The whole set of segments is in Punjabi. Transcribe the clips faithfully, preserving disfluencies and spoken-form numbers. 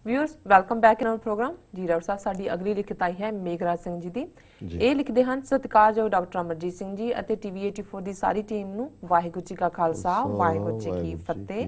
Viewers welcome back in our program जी। डॉक्टर साहब साडी अगली लिखत आई है मेघराज सिंह जी दी। ਇਹ ਲਿਖਦੇ ਹਨ ਸਤਿਕਾਰਯੋਗ ਡਾਕਟਰ ਅਮਰਜੀਤ ਸਿੰਘ ਜੀ ਅਤੇ ਟੀਵੀ ਚੌਰਾਸੀ ਦੀ ਸਾਰੀ ਟੀਮ ਨੂੰ ਵਾਹਿਗੁਰੂ ਜੀ ਕਾ ਖਾਲਸਾ ਵਾਹਿਗੁਰੂ ਜੀ ਕੀ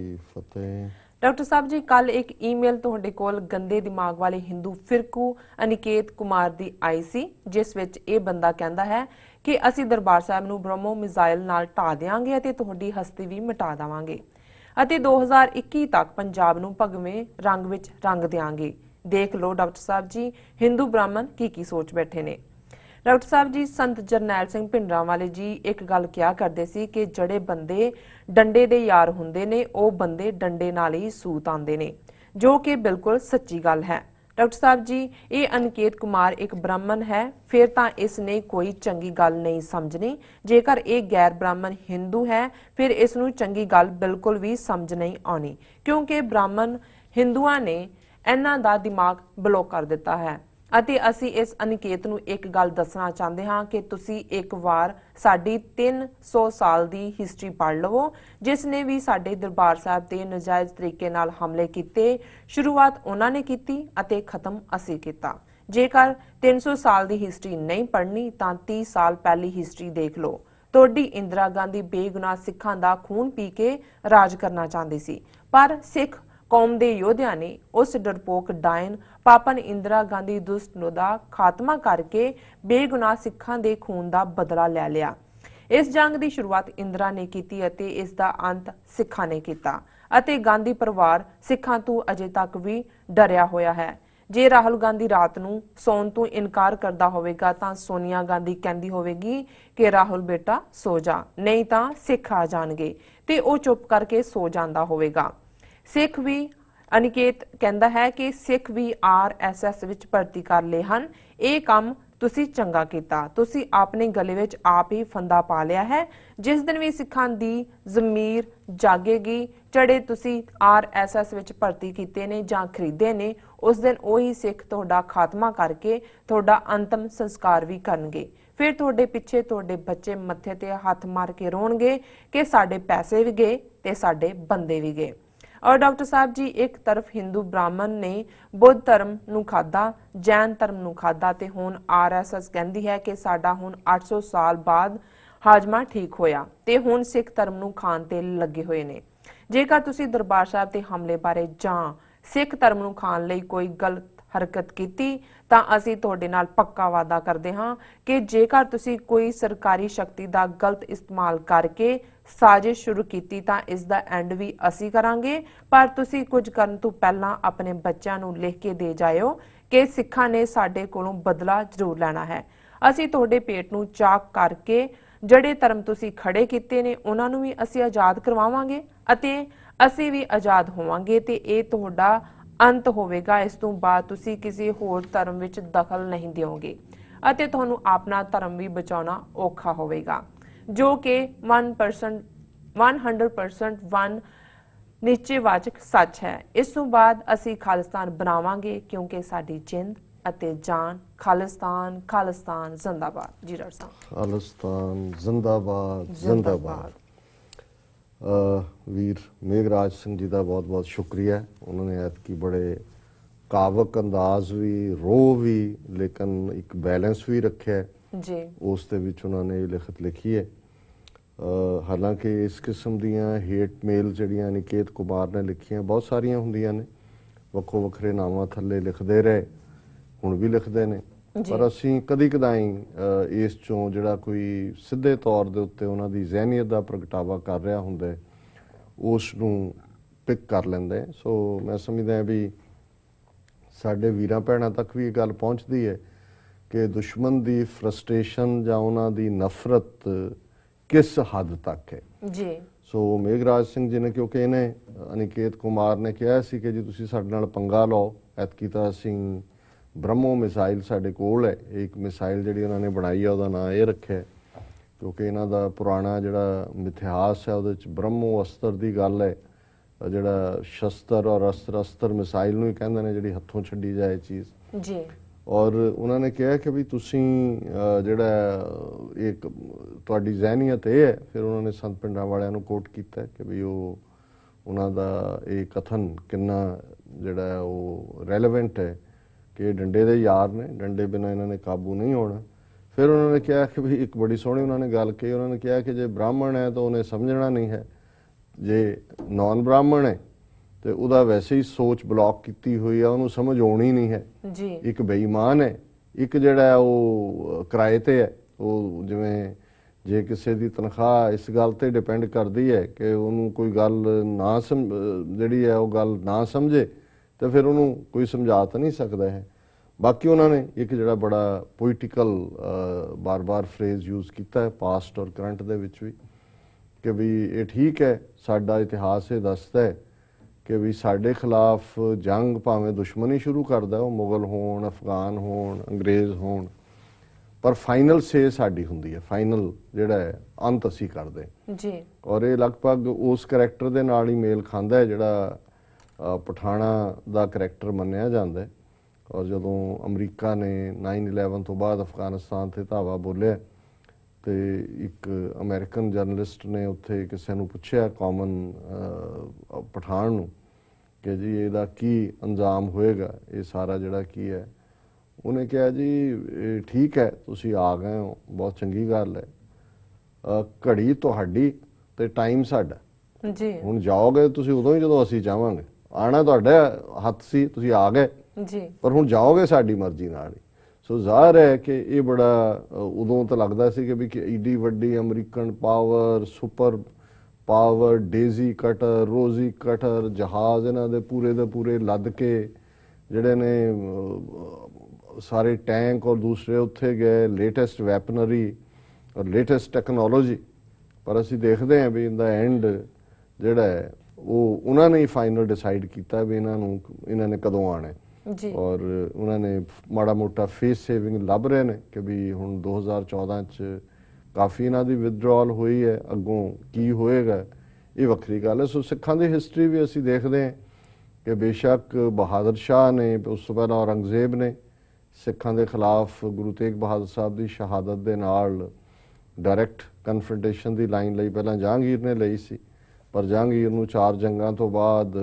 ਫਤਿਹ। ਡਾਕਟਰ ਸਾਹਿਬ ਜੀ ਕੱਲ ਇੱਕ ਈਮੇਲ ਤੁਹਾਡੇ ਕੋਲ ਗੰਦੇ ਦਿਮਾਗ ਵਾਲੇ ਹਿੰਦੂ ਫਿਰਕੂ ਅਨਿਕੇਤ ਕੁਮਾਰ ਦੀ ਆਈ ਸੀ, ਜਿਸ ਵਿੱਚ ਇਹ ਬੰਦਾ ਕਹਿੰਦਾ ਹੈ ਕਿ ਅਸੀਂ ਦਰਬਾਰ ਸਾਹਿਬ ਨੂੰ ਬ੍ਰਹਮੋ ਮਿਜ਼ਾਈਲ ਨਾਲ ਢਾ ਦੇਵਾਂਗੇ ਅਤੇ ਤੁਹਾਡੀ ਹਸਤੀ ਵੀ ਮਿਟਾ ਦੇਵਾਂਗੇ ਅਤੇ ਦੋ ਹਜ਼ਾਰ ਇੱਕੀ ਤੱਕ ਪੰਜਾਬ ਨੂੰ ਭਗਵੇਂ ਰੰਗ ਵਿੱਚ ਰੰਗ ਦੇਵਾਂਗੇ। ਦੇਖ ਲਓ ਡਾਕਟਰ ਸਾਹਿਬ ਜੀ ਹਿੰਦੂ ਬ੍ਰਾਹਮਣ ਕੀ ਕੀ ਸੋਚ ਬੈਠੇ ਨੇ। ਡਾਕਟਰ ਸਾਹਿਬ ਜੀ ਸੰਤ ਜਰਨੈਲ ਸਿੰਘ ਭਿੰਡਰਾਂ ਵਾਲੇ ਜੀ ਇੱਕ ਗੱਲ ਕਿਹਾ ਕਰਦੇ ਸੀ ਕਿ ਜਿਹੜੇ ਬੰਦੇ ਡੰਡੇ ਦੇ ਯਾਰ ਹੁੰਦੇ ਨੇ ਉਹ ਬੰਦੇ ਡੰਡੇ ਨਾਲ ਹੀ ਸੂਤ ਆਉਂਦੇ ਨੇ, ਜੋ ਕਿ ਬਿਲਕੁਲ ਸੱਚੀ ਗੱਲ ਹੈ। ਡਾਕਟਰ ਸਾਹਿਬ ਜੀ ਇਹ ਅਨਿਕੇਤ ਕੁਮਾਰ ਇੱਕ ਬ੍ਰਾਹਮਣ ਹੈ, ਫਿਰ ਤਾਂ ਇਸ ਨੇ ਕੋਈ ਚੰਗੀ ਗੱਲ ਨਹੀਂ ਸਮਝਣੀ। ਜੇਕਰ ਇਹ ਗੈਰ ਬ੍ਰਾਹਮਣ ਹਿੰਦੂ ਹੈ ਫਿਰ ਇਸ ਨੂੰ ਚੰਗੀ ਗੱਲ ਬਿਲਕੁਲ ਵੀ ਸਮਝ ਨਹੀਂ ਆਉਣੀ, ਕਿਉਂਕਿ ਬ੍ਰਾਹਮਣ ਹਿੰਦੂਆਂ ਨੇ ਇਹਨਾਂ ਦਾ ਦਿਮਾਗ ਬਲੌਕ ਕਰ ਦਿੱਤਾ ਹੈ। ਅਤੇ ਅਸੀਂ ਇਸ ਅਨਿਕੇਤ ਨੂੰ ਇੱਕ ਗੱਲ ਦੱਸਣਾ ਚਾਹੁੰਦੇ ਹਾਂ ਕਿ ਤੁਸੀਂ ਇੱਕ ਵਾਰ ਸਾਡੀ ਤਿੰਨ ਸੌ ਸਾਲ ਦੀ ਹਿਸਟਰੀ ਪੜ੍ਹ ਲਵੋ, ਜਿਸ ਨੇ ਵੀ ਸਾਡੇ ਦਰਬਾਰ ਸਾਹਿਬ ਤੇ ਨਜਾਇਜ਼ ਤਰੀਕੇ ਨਾਲ ਹਮਲੇ ਕੀਤੇ। ਸ਼ੁਰੂਆਤ ਉਹਨਾਂ ਨੇ ਕੀਤੀ ਅਤੇ ਖਤਮ ਅਸੀਂ ਕੀਤਾ। ਜੇਕਰ ਤਿੰਨ ਸੌ ਸਾਲ ਦੀ ਹਿਸਟਰੀ ਨਹੀਂ ਪੜ੍ਹਨੀ ਤਾਂ ਤੀਹ ਸਾਲ ਪਹਿਲੀ ਹਿਸਟਰੀ ਦੇਖ ਲਓ। ਤੁਹਾਡੀ ਇੰਦਰਾ ਗਾਂਧੀ ਬੇਗੁਨਾਹ ਸਿੱਖਾਂ ਦਾ ਖੂਨ ਪੀ ਕੇ ਰਾਜ ਕਰਨਾ ਚਾਹੁੰਦੀ ਸੀ, ਪਰ ਸਿੱਖ ਕੌਮ ਦੇ ਯੋਧਿਆਂ ਨੇ ਉਸ ਡਰਪੋਕ ਡਾਇਨ ਪਾਪਨ ਇੰਦਰਾ ਗਾਂਧੀ ਦੁਸ਼ਟ ਦਾ ਖਾਤਮਾ ਕਰਕੇ ਬੇਗੁਨਾਹ ਸਿੱਖਾਂ ਦੇ ਖੂਨ ਦਾ ਬਦਲਾ ਲੈ ਲਿਆ। ਇਸ ਜੰਗ ਦੀ ਸ਼ੁਰੂਆਤ ਇੰਦਰਾ ਨੇ ਕੀਤੀ ਅਤੇ ਇਸ ਦਾ ਅੰਤ ਸਿੱਖਾਂ ਨੇ ਕੀਤਾ ਅਤੇ ਗਾਂਧੀ ਪਰਿਵਾਰ ਸਿੱਖਾਂ ਤੋਂ ਅਜੇ ਤੱਕ ਵੀ ਡਰਿਆ ਹੋਇਆ ਹੈ। ਜੇ ਰਾਹੁਲ ਗਾਂਧੀ ਰਾਤ ਨੂੰ ਸੌਣ ਤੋਂ ਇਨਕਾਰ ਕਰਦਾ ਹੋਵੇਗਾ ਤਾਂ ਸੋਨੀਆ ਗਾਂਧੀ ਕਹਿੰਦੀ ਹੋਵੇਗੀ ਕਿ ਰਾਹੁਲ ਬੇਟਾ ਸੋ ਜਾ, ਨਹੀਂ ਤਾਂ ਸਿੱਖ ਆ ਜਾਣਗੇ, ਤੇ ਉਹ ਚੁੱਪ ਕਰਕੇ ਸੋ ਜਾਂਦਾ ਹੋਵੇਗਾ। ਸਿੱਖ ਵੀ ਅਨਿਕੇਤ ਕਹਿੰਦਾ ਹੈ ਕਿ ਸਿੱਖ ਵੀ ਆਰ ਐਸ ਐਸ ਵਿੱਚ ਭਰਤੀ ਕਰ ਲਏ ਹਨ। ਇਹ ਕੰਮ ਤੁਸੀਂ ਚੰਗਾ ਕੀਤਾ, ਤੁਸੀਂ ਆਪਣੇ ਗਲੇ ਵਿੱਚ ਆਪ ਹੀ ਫੰਦਾ ਪਾ ਲਿਆ ਹੈ। ਜਿਸ ਦਿਨ ਵੀ ਸਿੱਖਾਂ ਦੀ ਜ਼ਮੀਰ ਜਾਗੇਗੀ, ਜਿਹੜੇ ਤੁਸੀਂ ਆਰ ਐਸ ਐਸ ਵਿੱਚ ਭਰਤੀ ਕੀਤੇ ਨੇ ਜਾਂ ਖਰੀਦੇ ਨੇ, ਉਸ ਦਿਨ ਉਹੀ ਸਿੱਖ ਤੁਹਾਡਾ ਖਾਤਮਾ ਕਰਕੇ ਤੁਹਾਡਾ ਅੰਤਮ ਸੰਸਕਾਰ ਵੀ ਕਰਨਗੇ। ਫਿਰ ਤੁਹਾਡੇ ਪਿੱਛੇ ਤੁਹਾਡੇ ਬੱਚੇ ਮੱਥੇ ਤੇ ਹੱਥ ਮਾਰ ਕੇ ਰੋਣਗੇ ਕਿ ਸਾਡੇ ਪੈਸੇ ਵੀ ਗਏ ਤੇ ਸਾਡੇ ਬੰਦੇ ਵੀ ਗਏ। और डॉक्टर साहब जी एक तरफ हिंदू ब्राह्मण ने बुद्ध धर्म नूं खाधा, जैन धर्म नूं खाधा ते हुण आर एस एस कहती है कि साडा हुण आठ सौ साल बाद हाजमा ठीक होया ते हुण सिख धर्म नूं खाण ते लगे होए ने। जेकर तुसीं दरबार साहिब ते हमले बारे जां सिख धर्म नूं खाण लई कोई गलत हरकत कीती ਤਾਂ ਅਸੀਂ ਤੁਹਾਡੇ ਨਾਲ ਪੱਕਾ ਵਾਅਦਾ ਕਰਦੇ ਹਾਂ ਕਿ ਜੇਕਰ ਤੁਸੀਂ ਕੋਈ ਸਰਕਾਰੀ ਸ਼ਕਤੀ ਦਾ ਗਲਤ ਇਸਤੇਮਾਲ ਕਰਕੇ ਸਾਜ਼ਿਸ਼ ਸ਼ੁਰੂ ਕੀਤੀ ਤਾਂ ਇਸ ਦਾ ਐਂਡ ਵੀ ਅਸੀਂ ਕਰਾਂਗੇ। ਪਰ ਤੁਸੀਂ ਕੁਝ ਕਰਨ ਤੋਂ ਪਹਿਲਾਂ ਆਪਣੇ ਬੱਚਿਆਂ ਨੂੰ ਲਿਖ ਕੇ ਦੇ ਜਾਇਓ ਕਿ ਸਿੱਖਾਂ ਨੇ ਸਾਡੇ ਕੋਲੋਂ ਬਦਲਾ ਜ਼ਰੂਰ ਲੈਣਾ ਹੈ। ਅਸੀਂ ਤੁਹਾਡੇ ਪੇਟ ਨੂੰ ਚਾਕ ਕਰਕੇ ਜਿਹੜੇ ਧਰਮ ਤੁਸੀਂ ਖੜੇ ਕੀਤੇ ਨੇ ਉਹਨਾਂ ਨੂੰ ਵੀ ਅਸੀਂ ਆਜ਼ਾਦ ਕਰਵਾਵਾਂਗੇ ਅਤੇ ਅਸੀਂ ਵੀ ਆਜ਼ਾਦ ਹੋਵਾਂਗੇ ਤੇ ਇਹ ਤੁਹਾਡਾ अंत होवेगा। इस तो बाद तुसी किसी होर धर्म विच दखल नहीं दिओगे अते तुहानू अपना धर्म भी बचाना औखा होवेगा, जो कि one percent one hundred percent one निश्चयवाचक सच है। इस तो बाद असी खालिस्तान बनावांगे क्योंकि साडी जिंद अते जान खालिस्तान खालिस्तान जिंदाबाद। जी डॉक्टर साहब खालिस्तान जिंदाबाद जिंदाबाद। वीर मेघराज सिंह जी का बहुत बहुत शुक्रिया। उन्होंने ऐतकी बड़े कावक अंदाज भी रो भी लेकिन एक बैलेंस भी रखे जी, उस दे विच उन्होंने लिखत लिखी है। हालांकि इस किस्म दियां हेट मेल जिहड़ियां अनिकेत कुमार ने लिखियां बहुत सारियां हुंदियां ने, वक्खो वखरे नावां थल्ले लिखते रहे, हुण भी लिखते हैं, पर असी कदी कदाई इस चों जिहड़ा कोई सीधे तौर दे उत्ते उन्हां दी ज़हनीयत दा प्रगटावा कर रहा हुंदा उस नूं पिक कर लैंदे। सो मैं समझदा भी साडे वीरां भैणां तक भी गल पहुंचदी है कि दुश्मन दी फ्रस्ट्रेशन जां उन्हां दी नफरत किस हद तक है जी। सो मेघराज सिंह जी ने क्योंकि इन्हें अनिकेत कुमार ने कहा सी कि जी तुसीं साडे नाल पंगा लाओ, ऐतकी तां असीं ब्रह्मो मिसाइल साडे कोल है। एक मिसाइल जिहड़ी उन्होंने बनाई है उहदा नाम ये रखिया क्योंकि इन्हां दा पुराना जिहड़ा मिथिहास है उहदे च ब्रह्मो अस्त्र दी गल है, जिहड़ा शस्त्र और अस्त्र अस्त्र मिसाइल नूं ही कहंदे ने जिहड़ी हत्थों छड्डी जाए चीज़ जी। और उन्होंने कहा कि भी तुसीं जिहड़ा एक तुहाडी ज़हनीयत ये है। फिर उन्होंने संत पिंडां वालियां नूं कोट कीता कि भी वो ਉਹਨਾਂ ਦਾ ਇਹ ਕਥਨ ਕਿੰਨਾ ਜਿਹੜਾ ਉਹ ਰੈਲੇਵੈਂਟ ਹੈ ਕਿ ਡੰਡੇ ਦੇ ਯਾਰ ਨੇ, ਡੰਡੇ ਬਿਨਾਂ ਇਹਨਾਂ ਨੇ ਕਾਬੂ ਨਹੀਂ ਹੋਣਾ। ਫਿਰ ਉਹਨਾਂ ਨੇ ਕਿਹਾ ਕਿ ਵੀ ਇੱਕ ਬੜੀ ਸੋਹਣੀ ਉਹਨਾਂ ਨੇ ਗੱਲ ਕਹੀ, ਉਹਨਾਂ ਨੇ ਕਿਹਾ ਕਿ ਜੇ ਬ੍ਰਾਹਮਣ ਹੈ ਤਾਂ ਉਹਨੇ ਸਮਝਣਾ ਨਹੀਂ ਹੈ, ਜੇ ਨੌਨ ਬ੍ਰਾਹਮਣ ਹੈ ਤੇ ਉਹਦਾ ਵੈਸੇ ਹੀ ਸੋਚ ਬਲੌਕ ਕੀਤੀ ਹੋਈ ਆ, ਉਹਨੂੰ ਸਮਝ ਆਉਣੀ ਨਹੀਂ ਹੈ ਜੀ। ਇੱਕ ਬੇਈਮਾਨ ਹੈ, ਇੱਕ ਜਿਹੜਾ ਉਹ ਕਿਰਾਏ ਤੇ ਹੈ, ਉਹ ਜਿਵੇਂ ਜੇ ਕਿਸੇ ਦੀ ਤਨਖਾਹ ਇਸ ਗੱਲ ਤੇ ਡਿਪੈਂਡ ਕਰਦੀ ਹੈ ਕਿ ਉਹਨੂੰ ਕੋਈ ਗੱਲ ਨਾ ਸਮ ਜਿਹੜੀ ਹੈ ਉਹ ਗੱਲ ਨਾ ਸਮਝੇ ਤੇ ਫਿਰ ਉਹਨੂੰ ਕੋਈ ਸਮਝਾ ਤਾਂ ਨਹੀਂ ਸਕਦਾ ਹੈ। ਬਾਕੀ ਉਹਨਾਂ ਨੇ ਇੱਕ ਜਿਹੜਾ ਬੜਾ ਪੋਇਟੀਕਲ ਬਾਰ-ਬਾਰ ਫਰੇਜ਼ ਯੂਜ਼ ਕੀਤਾ ਹੈ ਪਾਸਟ ਔਰ ਕਰੰਟ ਦੇ ਵਿੱਚ ਵੀ, ਕਿ ਵੀ ਇਹ ਠੀਕ ਹੈ, ਸਾਡਾ ਇਤਿਹਾਸ ਇਹ ਦੱਸਦਾ ਹੈ ਕਿ ਵੀ ਸਾਡੇ ਖਿਲਾਫ ਜੰਗ ਭਾਵੇਂ ਦੁਸ਼ਮਣੀ ਸ਼ੁਰੂ ਕਰਦਾ, ਉਹ ਮੁਗਲ ਹੋਣ, ਅਫਗਾਨ ਹੋਣ, ਅੰਗਰੇਜ਼ ਹੋਣ, ਪਰ ਫਾਈਨਲ ਸੇ ਸਾਡੀ ਹੁੰਦੀ ਹੈ, ਫਾਈਨਲ ਜਿਹੜਾ ਹੈ ਅੰਤ ਅਸੀਂ ਕਰਦੇ ਜੀ। ਔਰ ਇਹ ਲਗਭਗ ਉਸ ਕਰੈਕਟਰ ਦੇ ਨਾਲ ਹੀ ਮੇਲ ਖਾਂਦਾ ਹੈ ਜਿਹੜਾ ਪਠਾਣਾ ਦਾ ਕਰੈਕਟਰ ਮੰਨਿਆ ਜਾਂਦਾ ਹੈ। ਔਰ ਜਦੋਂ ਅਮਰੀਕਾ ਨੇ ਨਾਈਨ ਇਲੈਵਨ ਤੋਂ ਬਾਅਦ ਅਫਗਾਨਿਸਤਾਨ ਤੇ ਧਾਵਾ ਬੋਲਿਆ ਤੇ ਇੱਕ ਅਮਰੀਕਨ ਜਰਨਲਿਸਟ ਨੇ ਉੱਥੇ ਕਿਸੇ ਨੂੰ ਪੁੱਛਿਆ, ਕਾਮਨ ਪਠਾਨ ਨੂੰ, ਕਿ ਜੀ ਇਹਦਾ ਕੀ ਅੰਜਾਮ ਹੋਏਗਾ, ਇਹ ਸਾਰਾ ਜਿਹੜਾ ਕੀ ਹੈ। ਉਹਨੇ ਕਿਹਾ ਜੀ ਇਹ ਠੀਕ ਹੈ, ਤੁਸੀਂ ਆ ਗਏ ਹੋ, ਬਹੁਤ ਚੰਗੀ ਗੱਲ ਹੈ, ਘੜੀ ਤੁਹਾਡੀ ਤੇ ਟਾਈਮ ਸਾਡਾ ਜੀ। ਹੁਣ ਜਾਓਗੇ ਤੁਸੀਂ ਉਦੋਂ ਹੀ ਜਦੋਂ ਅਸੀਂ ਚਾਹਾਂਗੇ, ਆਣਾ ਤੁਹਾਡਾ ਹੱਥ ਸੀ, ਤੁਸੀਂ ਆ ਗਏ ਜੀ, ਪਰ ਹੁਣ ਜਾਓਗੇ ਸਾਡੀ ਮਰਜ਼ੀ ਨਾਲ ਹੀ। ਸੋ ਜ਼ਾਹਰ ਹੈ ਕਿ ਇਹ ਬੜਾ ਉਦੋਂ ਤਾਂ ਲੱਗਦਾ ਸੀ ਕਿ ਵੀ ਈਡੀ ਵੱਡੀ American power, super power, daisy cutter, rosy cutter, ਜਹਾਜ਼ ਇਹਨਾਂ ਦੇ ਪੂਰੇ ਦੇ ਪੂਰੇ ਲੱਦ ਕੇ ਜਿਹੜੇ ਨੇ ਸਾਰੇ ਟੈਂਕ ਔਰ ਦੂਸਰੇ ਉੱਥੇ ਗਏ, ਲੇਟੈਸਟ ਵੈਪਨਰੀ ਔਰ ਲੇਟੈਸਟ ਟੈਕਨੋਲੋਜੀ। ਪਰ ਅਸੀਂ ਦੇਖਦੇ ਹਾਂ ਵੀ ਇਨ ਦਾ ਐਂਡ ਜਿਹੜਾ ਹੈ ਉਹ ਉਹਨਾਂ ਨੇ ਹੀ ਫਾਈਨਲ ਡਿਸਾਈਡ ਕੀਤਾ ਵੀ ਇਹਨਾਂ ਨੂੰ ਇਹਨਾਂ ਨੇ ਕਦੋਂ ਆਉਣਾ ਜੀ। ਔਰ ਉਹਨਾਂ ਨੇ ਮਾੜਾ ਮੋਟਾ ਫੇਸ ਸੇਵਿੰਗ ਲੱਭ ਰਹੇ ਨੇ ਕਿ ਵੀ ਹੁਣ ਦੋ ਹਜ਼ਾਰ ਚੌਦਾਂ 'ਚ ਕਾਫੀ ਇਹਨਾਂ ਦੀ ਵਿਦਡਰਾਅਲ ਹੋਈ ਹੈ, ਅੱਗੋਂ ਕੀ ਹੋਏਗਾ ਇਹ ਵੱਖਰੀ ਗੱਲ ਹੈ। ਸੋ ਸਿੱਖਾਂ ਦੀ ਹਿਸਟਰੀ ਵੀ ਅਸੀਂ ਦੇਖਦੇ ਹਾਂ ਕਿ ਬੇਸ਼ੱਕ ਬਹਾਦਰ ਸ਼ਾਹ ਨੇ, ਉਸ ਤੋਂ ਪਹਿਲਾਂ ਔਰੰਗਜ਼ੇਬ ਨੇ ਸਿੱਖਾਂ ਦੇ ਖਿਲਾਫ ਗੁਰੂ ਤੇਗ ਬਹਾਦਰ ਸਾਹਿਬ ਦੀ ਸ਼ਹਾਦਤ ਦੇ ਨਾਲ ਡਾਇਰੈਕਟ ਕਨਫਰੰਟੇਸ਼ਨ ਦੀ ਲਾਈਨ ਲਈ, ਪਹਿਲਾਂ ਜਹਾਂਗੀਰ ਨੇ ਲਈ ਸੀ, ਪਰ ਜਹਾਂਗੀਰ ਨੂੰ ਚਾਰ ਜੰਗਾਂ ਤੋਂ ਬਾਅਦ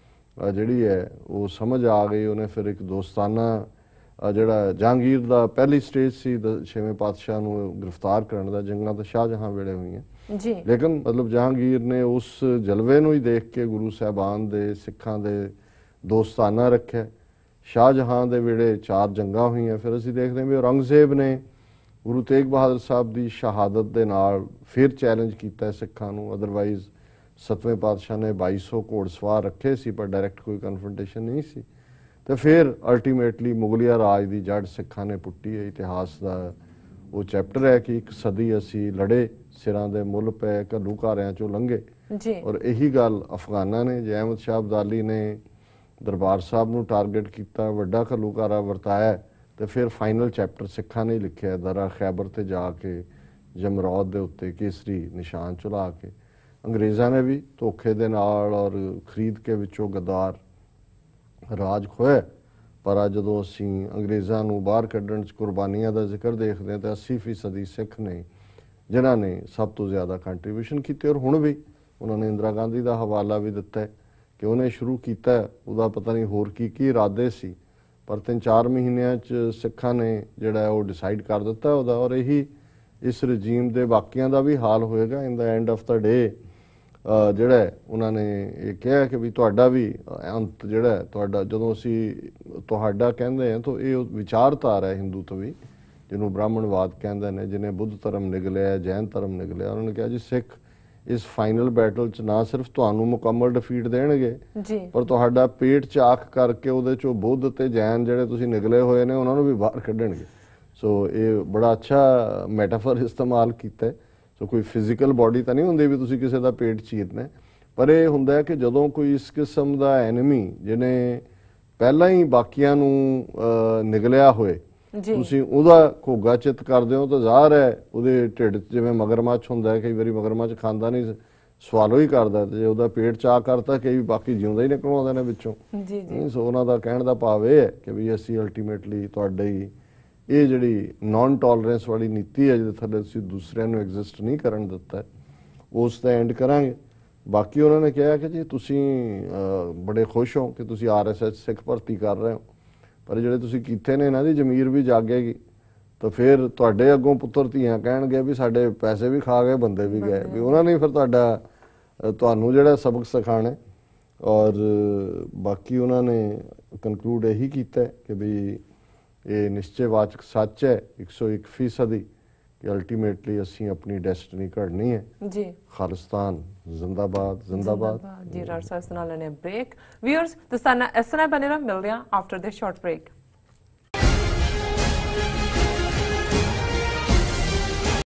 ਜਿਹੜੀ ਹੈ ਉਹ ਸਮਝ ਆ ਗਈ। ਉਹਨੇ ਫਿਰ ਇੱਕ ਦੋਸਤਾਨਾ ਜਿਹੜਾ ਜਹਾਂਗੀਰ ਦਾ ਪਹਿਲੀ ਸਟੇਜ ਸੀ ਛੇਵੇਂ ਪਾਤਸ਼ਾਹ ਨੂੰ ਗ੍ਰਿਫਤਾਰ ਕਰਨ ਦਾ, ਜੰਗਾਂ ਤਾਂ ਸ਼ਾਹਜਹਾਂ ਵੇਲੇ ਹੋਈਆਂ ਜੀ, ਲੇਕਿਨ ਮਤਲਬ ਜਹਾਂਗੀਰ ਨੇ ਉਸ ਜਲਵੇ ਨੂੰ ਹੀ ਦੇਖ ਕੇ ਗੁਰੂ ਸਾਹਿਬਾਨ ਦੇ ਸਿੱਖਾਂ ਦੇ ਦੋਸਤਾਨਾ ਰੱਖਿਆ। ਸ਼ਾਹਜਹਾਂ ਦੇ ਵੇਲੇ ਚਾਰ ਜੰਗਾਂ ਹੋਈਆਂ। ਫਿਰ ਅਸੀਂ ਦੇਖਦੇ ਹਾਂ ਵੀ ਔਰੰਗਜ਼ੇਬ ਨੇ ਗੁਰੂ ਤੇਗ ਬਹਾਦਰ ਸਾਹਿਬ ਦੀ ਸ਼ਹਾਦਤ ਦੇ ਨਾਲ ਫਿਰ ਚੈਲੰਜ ਕੀਤਾ ਸਿੱਖਾਂ ਨੂੰ। ਅਦਰਵਾਈਜ਼ ਸੱਤਵੇਂ ਪਾਤਸ਼ਾਹ ਨੇ ਬਾਈ ਸੌ ਘੋੜਸਵਾਰ ਰੱਖੇ ਸੀ, ਪਰ ਡਾਇਰੈਕਟ ਕੋਈ ਕਨਫਰੰਟੇਸ਼ਨ ਨਹੀਂ ਸੀ। ਤੇ ਫਿਰ ਅਲਟੀਮੇਟਲੀ ਮੁਗਲਿਆ ਰਾਜ ਦੀ ਜੜ ਸਿੱਖਾਂ ਨੇ ਪੁੱਟੀ ਹੈ। ਇਤਿਹਾਸ ਦਾ ਉਹ ਚੈਪਟਰ ਹੈ ਕਿ ਇੱਕ ਸਦੀ ਅਸੀਂ ਲੜੇ, ਸਿਰਾਂ ਦੇ ਮੁੱਲ ਪਏ, ਘੱਲੂਘਾਰਿਆਂ ਚੋਂ ਲੰਘੇ। ਔਰ ਇਹੀ ਗੱਲ ਅਫਗਾਨਾਂ ਨੇ, ਜੇ ਅਹਿਮਦ ਸ਼ਾਹ ਅਬਦਾਲੀ ਨੇ ਦਰਬਾਰ ਸਾਹਿਬ ਨੂੰ ਟਾਰਗੇਟ ਕੀਤਾ, ਵੱਡਾ ਘੱਲੂਘਾਰਾ ਵਰਤਾਇਆ, ਤੇ ਫਿਰ ਫਾਈਨਲ ਚੈਪਟਰ ਸਿੱਖਾਂ ਨੇ ਲਿਖਿਆ ਦਰਾ ਖੈਬਰ ਤੇ ਜਾ ਕੇ ਜਮਰੌਦ ਦੇ ਉੱਤੇ ਕੇਸਰੀ ਨਿਸ਼ਾਨ ਚੁਲਾ ਕੇ। ਅੰਗਰੇਜ਼ਾਂ ਨੇ ਵੀ ਧੋਖੇ ਦੇ ਨਾਲ ਔਰ ਖਰੀਦ ਕੇ ਵਿੱਚੋਂ ਗੱਦਾਰ ਰਾਜ ਖੋਇਆ। ਪਰ ਅੱਜ ਜਦੋਂ ਅਸੀਂ ਅੰਗਰੇਜ਼ਾਂ ਨੂੰ ਬਾਹਰ ਕੱਢਣ 'ਚ ਕੁਰਬਾਨੀਆਂ ਦਾ ਜ਼ਿਕਰ ਦੇਖਦੇ ਹਾਂ ਤਾਂ ਅੱਸੀ ਫੀਸਦੀ ਸਿੱਖ ਨੇ ਜਿਨ੍ਹਾਂ ਨੇ ਸਭ ਤੋਂ ਜ਼ਿਆਦਾ ਕੰਟਰੀਬਿਊਸ਼ਨ ਕੀਤੀ। ਔਰ ਹੁਣ ਵੀ ਉਹਨਾਂ ਨੇ ਇੰਦਰਾ ਗਾਂਧੀ ਦਾ ਹਵਾਲਾ ਵੀ ਦਿੱਤਾ ਹੈ ਕਿ ਉਹਨੇ ਸ਼ੁਰੂ ਕੀਤਾ, ਉਹਦਾ ਪਤਾ ਨਹੀਂ ਹੋਰ ਕੀ ਕੀ ਇਰਾਦੇ ਸੀ, ਪਰ ਤਿੰਨ ਚਾਰ ਮਹੀਨਿਆਂ 'ਚ ਸਿੱਖਾਂ ਨੇ ਜਿਹੜਾ ਉਹ ਡਿਸਾਈਡ ਕਰ ਦਿੱਤਾ ਉਹਦਾ। ਔਰ ਇਹੀ ਇਸ ਰਜੀਮ ਦੇ ਬਾਕੀਆਂ ਦਾ ਵੀ ਹਾਲ ਹੋਏਗਾ। ਇਨ ਦਾ ਐਂਡ ਆਫ ਦਾ ਡੇ ਜਿਹੜਾ ਉਹਨਾਂ ਨੇ ਇਹ ਕਿਹਾ ਕਿ ਵੀ ਤੁਹਾਡਾ ਵੀ ਅੰਤ ਜਿਹੜਾ ਤੁਹਾਡਾ, ਜਦੋਂ ਅਸੀਂ ਤੁਹਾਡਾ ਕਹਿੰਦੇ ਹਾਂ ਤਾਂ ਇਹ ਵਿਚਾਰਧਾਰਾ ਹੈ ਹਿੰਦੂ ਤੋਂ ਵੀ, ਜਿਹਨੂੰ ਬ੍ਰਾਹਮਣਵਾਦ ਕਹਿੰਦੇ ਨੇ, ਜਿਹਨੇ ਬੁੱਧ ਧਰਮ ਨਿਗਲਿਆ, ਜੈਨ ਧਰਮ ਨਿਗਲਿਆ। ਉਹਨਾਂ ਨੇ ਕਿਹਾ ਜੀ ਸਿੱਖ ਇਸ ਫਾਈਨਲ ਬੈਟਲ 'ਚ ਨਾ ਸਿਰਫ ਤੁਹਾਨੂੰ ਮੁਕੰਮਲ ਡਿਫੀਟ ਦੇਣਗੇ, ਪਰ ਤੁਹਾਡਾ ਪੇਟ ਚਾਕ ਕਰਕੇ ਉਹਦੇ 'ਚੋਂ ਬੁੱਧ ਤੇ ਜੈਨ ਜਿਹੜੇ ਤੁਸੀਂ ਨਿਗਲੇ ਹੋਏ ਨੇ ਉਹਨਾਂ ਨੂੰ ਵੀ ਬਾਹਰ ਕੱਢਣਗੇ। ਸੋ ਇਹ ਬੜਾ ਅੱਛਾ ਮੈਟਾਫਰ ਇਸਤੇਮਾਲ ਕੀਤਾ। ਸੋ ਕੋਈ ਫਿਜ਼ੀਕਲ ਬਾਡੀ ਤਾਂ ਨਹੀਂ ਹੁੰਦੀ ਵੀ ਤੁਸੀਂ ਕਿਸੇ ਦਾ ਪੇਟ ਚੀਰਨਾ, ਪਰ ਇਹ ਹੁੰਦਾ ਕਿ ਜਦੋਂ ਕੋਈ ਇਸ ਕਿਸਮ ਦਾ ਐਨਮੀ ਜਿਹਨੇ ਪਹਿਲਾਂ ਹੀ ਬਾਕੀਆਂ ਨੂੰ ਨਿਗਲਿਆ ਹੋਏ, ਤੁਸੀਂ ਉਹਦਾ ਘੋਗਾ ਚਿੱਤ ਕਰਦੇ ਹੋ ਤਾਂ ਜ਼ਾਹਰ ਹੈ ਉਹਦੇ ਢਿੱਡ ਜਿਵੇਂ ਮਗਰਮੱਛ ਹੁੰਦਾ ਹੈ, ਕਈ ਵਾਰੀ ਮਗਰਮੱਛ ਖਾਂਦਾ ਨਹੀਂ, ਸਵਾਲੋ ਹੀ ਕਰਦਾ, ਤੇ ਜੇ ਉਹਦਾ ਪੇਟ ਚਾਹ ਕਰਤਾ ਕਈ ਬਾਕੀ ਜਿਉਂਦਾ ਹੀ ਨਿਕਲ ਆਉਂਦੇ ਨੇ ਵਿੱਚੋਂ। ਸੋ ਉਹਨਾਂ ਦਾ ਕਹਿਣ ਦਾ ਭਾਵ ਇਹ ਹੈ ਕਿ ਵੀ ਅਸੀਂ ਅਲਟੀਮੇਟਲੀ ਤੁਹਾਡੇ ਹੀ ਇਹ ਜਿਹੜੀ ਨੌਨ ਟੋਲਰੈਂਸ ਵਾਲੀ ਨੀਤੀ ਹੈ ਜਿਹਦੇ ਥੱਲੇ ਤੁਸੀਂ ਦੂਸਰਿਆਂ ਨੂੰ ਐਗਜ਼ਿਸਟ ਨਹੀਂ ਕਰਨ ਦਿੱਤਾ, ਉਸ ਦਾ ਐਂਡ ਕਰਾਂਗੇ। ਬਾਕੀ ਉਹਨਾਂ ਨੇ ਕਿਹਾ ਕਿ ਜੀ ਤੁਸੀਂ ਬੜੇ ਖੁਸ਼ ਹੋ ਕਿ ਤੁਸੀਂ ਆਰ ਐਸ ਐਸ ਸਿੱਖ ਭਰਤੀ ਕਰ ਰਹੇ ਹੋ, ਪਰ ਜਿਹੜੇ ਤੁਸੀਂ ਕੀਤੇ ਨੇ ਇਹਨਾਂ ਦੀ ਜ਼ਮੀਰ ਵੀ ਜਾਗੇਗੀ, ਤਾਂ ਫਿਰ ਤੁਹਾਡੇ ਅੱਗੋਂ ਪੁੱਤਰ ਧੀਆਂ ਕਹਿਣਗੇ ਵੀ ਸਾਡੇ ਪੈਸੇ ਵੀ ਖਾ ਗਏ, ਬੰਦੇ ਵੀ ਗਏ, ਵੀ ਉਹਨਾਂ ਨੇ ਫਿਰ ਤੁਹਾਡਾ ਤੁਹਾਨੂੰ ਜਿਹੜਾ ਸਬਕ ਸਿਖਾਣਾ। ਔਰ ਬਾਕੀ ਉਹਨਾਂ ਨੇ ਕਨਕਲੂਡ ਇਹੀ ਕੀਤਾ ਕਿ ਵੀ ਇਹ ਨਿਸ਼ਚੈਵਾਚਕ ਸੱਚ ਹੈ ਇੱਕ ਸੌ ਇੱਕ ਫੀਸਦੀ ਕਿ ਅਲਟੀਮੇਟਲੀ ਅਸੀਂ ਆਪਣੀ ਡੈਸਟਨੀ ਘੜਨੀ ਹੈ ਜੀ। ਖਾਲਿਸਤਾਨ ਜ਼ਿੰਦਾਬਾਦ ਜ਼ਿੰਦਾਬਾਦ ਜੀ। ਡਾਕਟਰ ਸਾਹਿਬ ਨਾਲ ਲੈਣੇ ਬ੍ਰੇਕ। ਵਿਊਅਰਸ, ਤੁਸੀਂ ਇਸ ਤਰ੍ਹਾਂ ਬਣੇ ਰਹੋ, ਮਿਲਦੇ ਹਾਂ ਆਫਟਰ ਦਿਸ ਸ਼ਾਰਟ ਬ੍ਰੇਕ।